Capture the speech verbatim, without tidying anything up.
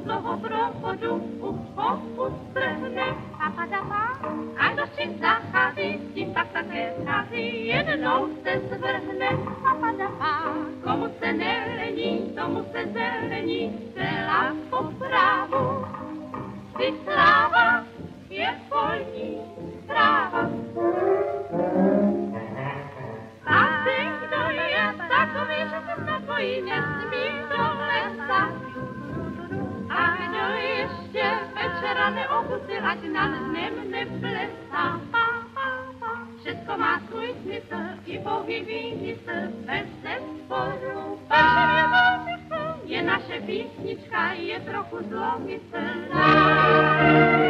dlouho prochodu už poustrhne. Papadapa, a kdo si zachází, s tím pak také schází, jednou se zvrhne. Papadapa, komu se nelení, tomu se zelení, celá po právu. Vždyť sláva je polní tráva. A ty, kdo je takový, že se snad bojí, nesmí do lesa. A kdo ještě večera neokusil, ať nad dnem neplesá. Všecko má svůj smysl, i pohybí mysl, bez zesporu. Je naše písnička, je trochu zlomyslná.